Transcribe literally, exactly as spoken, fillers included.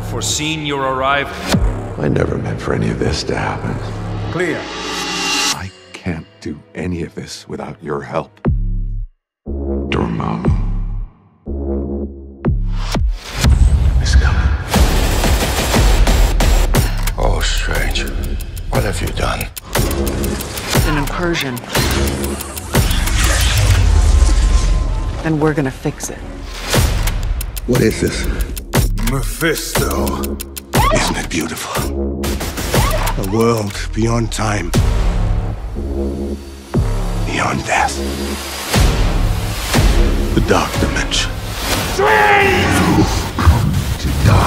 foreseen your arrival. I never meant for any of this to happen. Clea. I can't do any of this without your help. Dormammu is coming. Oh, stranger, what have you done? An incursion. And we're gonna fix it. What is this? Mephisto. Isn't it beautiful? A world beyond time. Beyond death. The dark dimension. Strange! You've come to die.